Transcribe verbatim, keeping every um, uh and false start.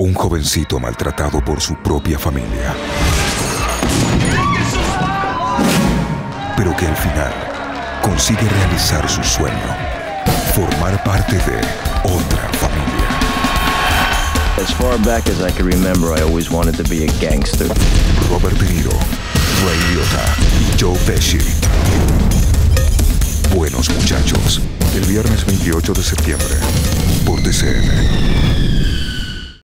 Un jovencito maltratado por su propia familia, pero que al final consigue realizar su sueño, formar parte de otra familia. As far back as I can remember, I always wanted to be a gangster. Robert De Niro, Ray Liotta y Joe Pesci. Buenos Muchachos, el viernes veintiocho de septiembre, por T C N.